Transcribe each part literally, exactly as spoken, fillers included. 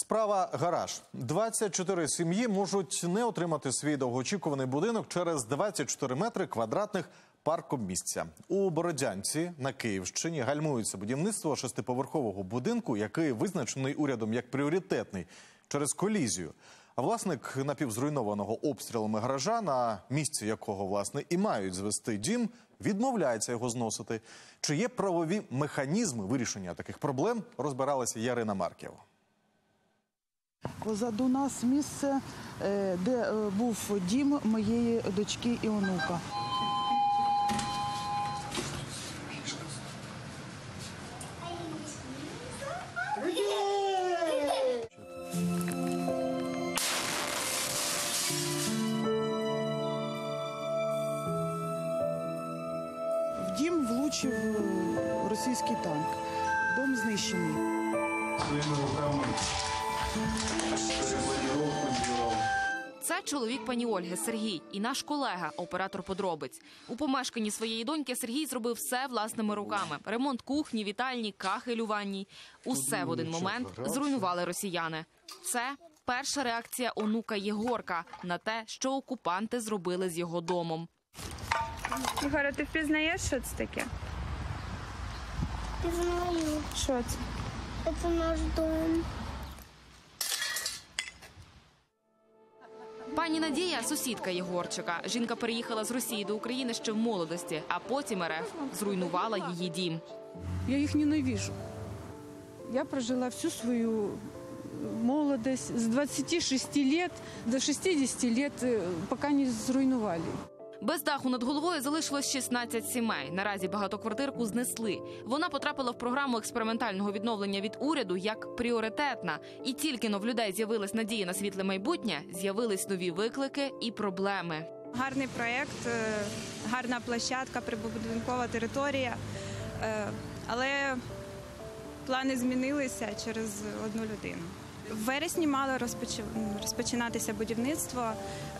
Справа «Гараж». двадцять чотири сім'ї можуть не отримати свій довгоочікуваний будинок через двадцять чотири метри квадратних паркомісця. У Бородянці на Київщині гальмується будівництво шестиповерхового будинку, який визначений урядом як пріоритетний через колізію. А власник напівзруйнованого обстрілами гаража, на місці якого, власне, і мають звести дім, відмовляється його зносити. Чи є правові механізми вирішення таких проблем, розбиралася Ярина Марків. Позаду нас місце, де був дім моєї дочки і онука. В дім влучив російський танк. Дом знищений. Це чоловік пані Ольги, Сергій, і наш колега, оператор подробиць. У помешканні своєї доньки Сергій зробив все власними руками. Ремонт кухні, вітальні, кахель у ванній. Усе в один момент зруйнували росіяни. Це перша реакція онука Єгорка на те, що окупанти зробили з його домом. Єгоре, ти впізнаєш, що це таке? Пізнаю. Що це? Це наш дом. Пані Надія – сусідка Єгорчика. Жінка переїхала з Росії до України ще в молодості, а потім РФ зруйнувала її дім. Я їх ненавижу. Я прожила всю свою молодость з двадцати шести лет до шестидесяти лет, поки не зруйнували. Без даху над головою залишилось шістнадцять сімей. Наразі багатоквартирку знесли. Вона потрапила в програму експериментального відновлення від уряду як пріоритетна. І тільки-но в людей з'явилась надія на світле майбутнє, з'явились нові виклики і проблеми. Гарний проєкт, гарна площадка, прибудинкова територія. Але плани змінилися через одну людину. В вересні мало розпочинатися будівництво.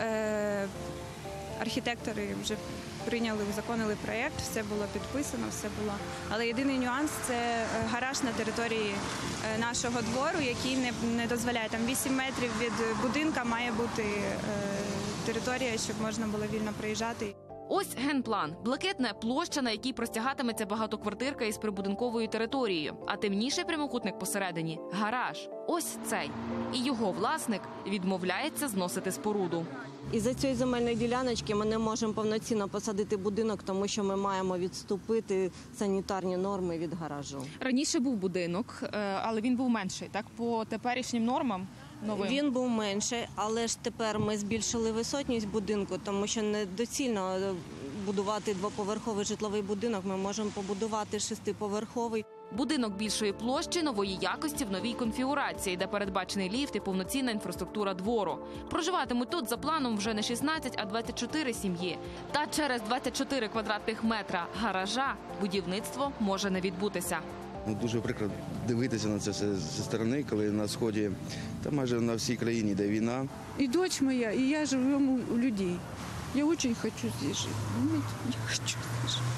Архітектори вже прийняли, узаконили проєкт, все було підписано, все було. Але єдиний нюанс – це гараж на території нашого двору, який не, не дозволяє. Там вісім метрів від будинка має бути е, територія, щоб можна було вільно проїжджати. Ось генплан. Блакитна площа, на якій простягатиметься багатоквартирка із прибудинковою територією. А темніший прямокутник посередині – гараж. Ось цей. І його власник відмовляється зносити споруду. Із-за цієї земельної діляночки ми не можемо повноцінно посадити будинок, тому що ми маємо відступити санітарні норми від гаражу. Раніше був будинок, але він був менший, так, по теперішнім нормам новим? Він був менший, але ж тепер ми збільшили висотність будинку, тому що недоцільно будувати двоповерховий житловий будинок, ми можемо побудувати шестиповерховий. Будинок більшої площі, нової якості в новій конфігурації, де передбачений ліфт і повноцінна інфраструктура двору. Проживатимуть тут за планом вже не шістнадцять, а двадцять чотири сім'ї. Та через двадцять чотири квадратних метра гаража будівництво може не відбутися. Дуже прикро дивитися на це все зі сторони, коли на Сході, та майже на всій країні йде війна. І дочь моя, і я живемо у людей. Я дуже хочу здесь жити. Я хочу здесь жити.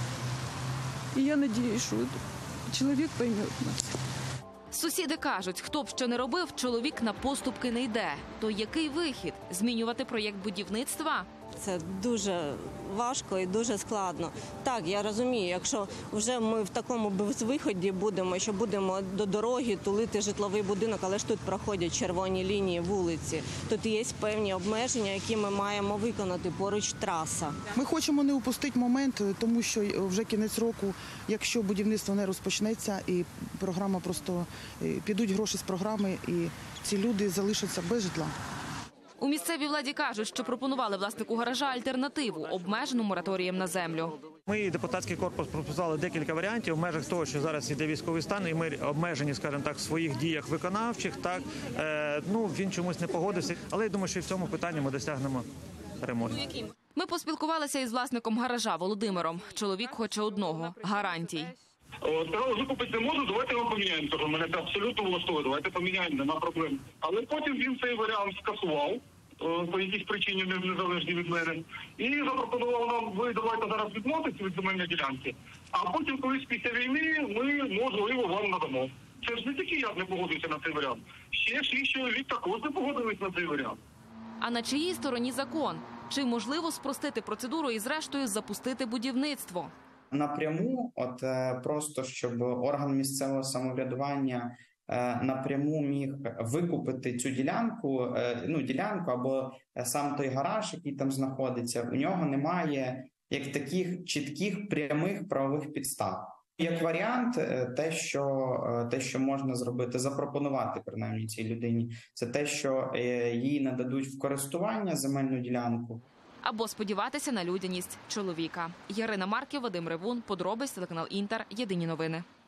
І я сподіваюся, що чоловік пойме нас. Сусіди кажуть, хто б що не робив, чоловік на поступки не йде. То який вихід? Змінювати проєкт будівництва? Це дуже важко і дуже складно. Так, я розумію, якщо вже ми в такому безвиході будемо, що будемо до дороги тулити житловий будинок, але ж тут проходять червоні лінії вулиці. Тут є певні обмеження, які ми маємо виконати, поруч траса. Ми хочемо не упустити момент, тому що вже кінець року, якщо будівництво не розпочнеться, і програма просто, підуть гроші з програми, і ці люди залишаться без житла. У місцевій владі кажуть, що пропонували власнику гаража альтернативу – обмежену мораторієм на землю. Ми, депутатський корпус, пропонували декілька варіантів в межах того, що зараз іде військовий стан, і ми обмежені, скажімо так, в своїх діях виконавчих. Так, е, ну, він чомусь не погодився, але я думаю, що і в цьому питанні ми досягнемо перемоги. Ми поспілкувалися із власником гаража Володимиром. Чоловік хоче одного – гарантій. Сказали, викупити не можу, давайте його поміняємо. Кажу, мене це абсолютно влаштовує, давайте поміняємо, нема проблем. Але потім він цей варіант скасував, по якійсь причині незалежній від мене, і запропонував нам, ви давайте зараз відмовитися від земельної ділянки, а потім колись після війни ми, можливо, вам надамо. Це ж не тільки я не погодився на цей варіант. Ще шість чоловік також не погодились на цей варіант. А на чиїй стороні закон? Чи можливо спростити процедуру і зрештою запустити будівництво? Напряму, от е, просто щоб орган місцевого самоврядування е, напряму міг викупити цю ділянку, е, ну ділянку або сам той гараж, який там знаходиться, у нього немає як таких чітких прямих правових підстав. Як варіант, е, те, що е, те, що можна зробити, запропонувати принаймні цій людині, це те, що е, їй нададуть в користування земельну ділянку. Або сподіватися на людяність чоловіка. Ярина Марків, Вадим Ревун, подробиць, телеканал Інтер, єдині новини.